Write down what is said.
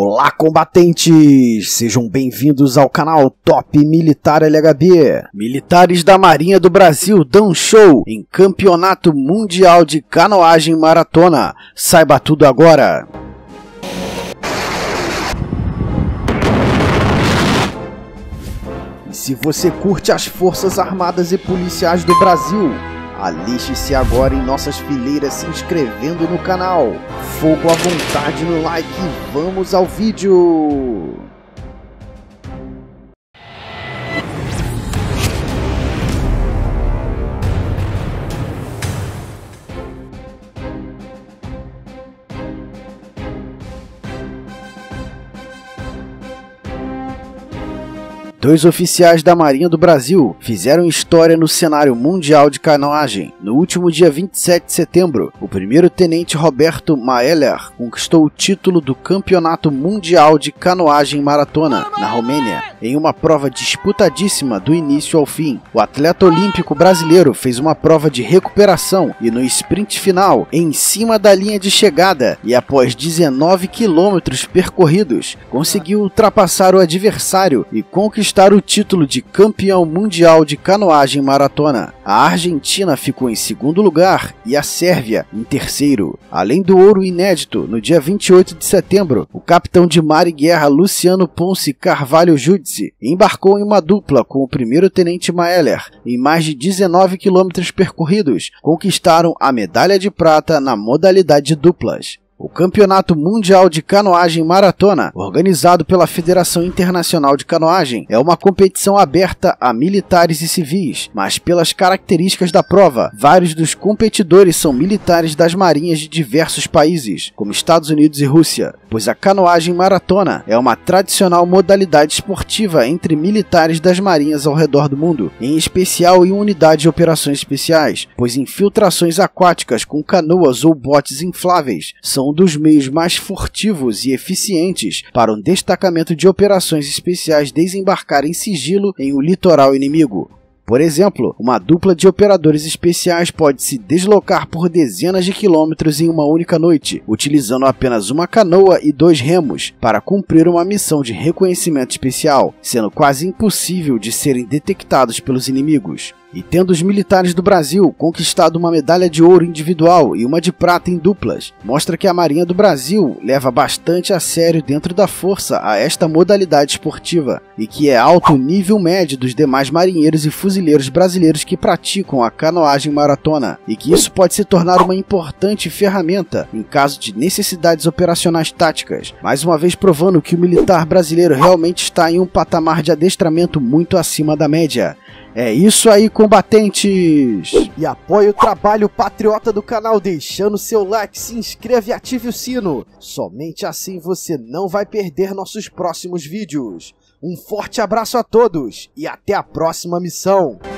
Olá, combatentes! Sejam bem-vindos ao canal Top Militar LHB. Militares da Marinha do Brasil dão show em Campeonato Mundial de Canoagem Maratona. Saiba tudo agora! E se você curte as Forças Armadas e Policiais do Brasil, aliste-se agora em nossas fileiras se inscrevendo no canal. Fogo à vontade no like e vamos ao vídeo! Dois oficiais da Marinha do Brasil fizeram história no cenário mundial de canoagem. No último dia 27 de setembro, o primeiro-tenente Roberto Maeller conquistou o título do Campeonato Mundial de Canoagem Maratona, na Romênia, em uma prova disputadíssima do início ao fim. O atleta olímpico brasileiro fez uma prova de recuperação e no sprint final, em cima da linha de chegada, e após 19 quilômetros percorridos, conseguiu ultrapassar o adversário e conquistar o título de campeão mundial de canoagem maratona. A Argentina ficou em segundo lugar e a Sérvia em terceiro. Além do ouro inédito, no dia 28 de setembro, o capitão de mar e guerra Luciano Ponce Carvalho Judici embarcou em uma dupla com o primeiro-tenente Maeller. Em mais de 19 quilômetros percorridos, conquistaram a medalha de prata na modalidade de duplas. O Campeonato Mundial de Canoagem Maratona, organizado pela Federação Internacional de Canoagem, é uma competição aberta a militares e civis, mas pelas características da prova, vários dos competidores são militares das marinhas de diversos países, como Estados Unidos e Rússia, pois a canoagem maratona é uma tradicional modalidade esportiva entre militares das marinhas ao redor do mundo, em especial em unidades de operações especiais, pois infiltrações aquáticas com canoas ou botes infláveis são um dos meios mais furtivos e eficientes para um destacamento de operações especiais desembarcar em sigilo em um litoral inimigo. Por exemplo, uma dupla de operadores especiais pode se deslocar por dezenas de quilômetros em uma única noite, utilizando apenas uma canoa e 2 remos para cumprir uma missão de reconhecimento especial, sendo quase impossível de serem detectados pelos inimigos. E tendo os militares do Brasil conquistado uma medalha de ouro individual e uma de prata em duplas, mostra que a Marinha do Brasil leva bastante a sério dentro da força a esta modalidade esportiva, e que é alto nível médio dos demais marinheiros e fuzileiros brasileiros que praticam a canoagem maratona, e que isso pode se tornar uma importante ferramenta em caso de necessidades operacionais táticas, mais uma vez provando que o militar brasileiro realmente está em um patamar de adestramento muito acima da média. É isso aí, combatentes! E apoie o trabalho patriota do canal deixando seu like, se inscreva e ative o sino. Somente assim você não vai perder nossos próximos vídeos. Um forte abraço a todos e até a próxima missão!